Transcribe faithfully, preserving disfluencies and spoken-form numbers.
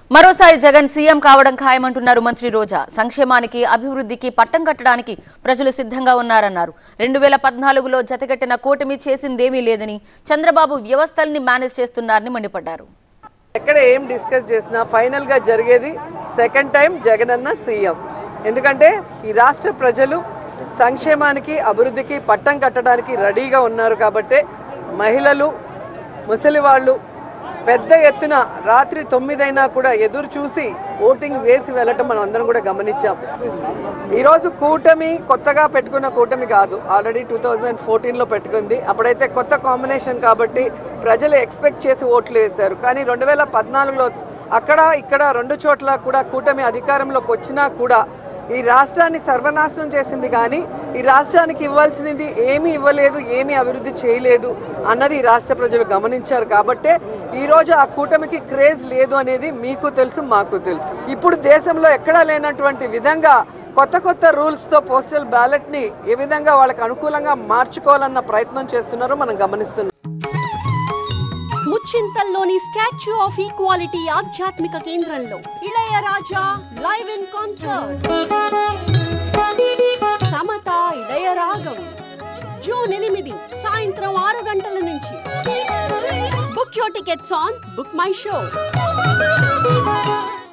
మరోసారి జగన్ సీఎం కావడం ఖాయమంటున్నారు మంత్రి రోజా. సంక్షేమానికి అభివృద్ధికి పట్టం కట్టడానికి ప్రజలు సిద్ధంగా ఉన్నారన్నారు. రెండు వేల పద్నాలుగులో జతగట్టిన కూటమి చేసిందేమీ లేదని, చంద్రబాబు వ్యవస్థల్ని మేనేజ్ చేస్తున్నారని మండిపడ్డారు. ఎక్కడ ఏం డిస్కస్ చేసినా ఫైనల్ గా జరిగేది సెకండ్ టైం జగన్ అన్న సీఎం. ఎందుకంటే ఈ రాష్ట్ర ప్రజలు సంక్షేమానికి అభివృద్ధికి పట్టం కట్టడానికి రెడీగా ఉన్నారు. కాబట్టి మహిళలు, ముసలి వాళ్ళు పెద్ద ఎత్తున రాత్రి తొమ్మిదైనా కూడా ఎదురు చూసి ఓటింగ్ వేసి వెళ్ళటం మనం అందరం కూడా గమనించాం. ఈరోజు కూటమి కొత్తగా పెట్టుకున్న కూటమి కాదు, ఆల్రెడీ టూ థౌజండ్ ఫోర్టీన్లో పెట్టుకుంది. అప్పుడైతే కొత్త కాంబినేషన్ కాబట్టి ప్రజలు ఎక్స్పెక్ట్ చేసి ఓట్లు వేశారు. కానీ రెండు వేల పద్నాలుగులో అక్కడ ఇక్కడ రెండు చోట్ల కూడా కూటమి అధికారంలోకి వచ్చినా కూడా ఈ రాష్ట్రాన్ని సర్వనాశనం చేసింది. కానీ ఈ రాష్ట్రానికి ఇవ్వాల్సినది ఏమీ ఇవ్వలేదు, ఏమీ అభివృద్ధి చేయలేదు అన్నది ఈ రాష్ట్ర ప్రజలు గమనించారు. కాబట్టే ఈరోజు ఆ కూటమికి క్రేజ్ లేదు అనేది మీకు తెలుసు, మాకు తెలుసు. ఇప్పుడు దేశంలో ఎక్కడా లేనటువంటి విధంగా కొత్త కొత్త రూల్స్తో పోస్టల్ బ్యాలెట్ని ఏ విధంగా వాళ్ళకి అనుకూలంగా మార్చుకోవాలన్న ప్రయత్నం చేస్తున్నారో మనం గమనిస్తున్నాం. ముచ్చింతల్లోని స్టాచ్యూ ఆఫ్ ఈక్వాలిటీ ఆధ్యాత్మిక కేంద్రంలో Ilaiyaraaja live in concert. Samatha Ilayaragam June ఎనిమిది సాయంత్రం ఆరు గంటల నుంచి. Book your tickets on book my show.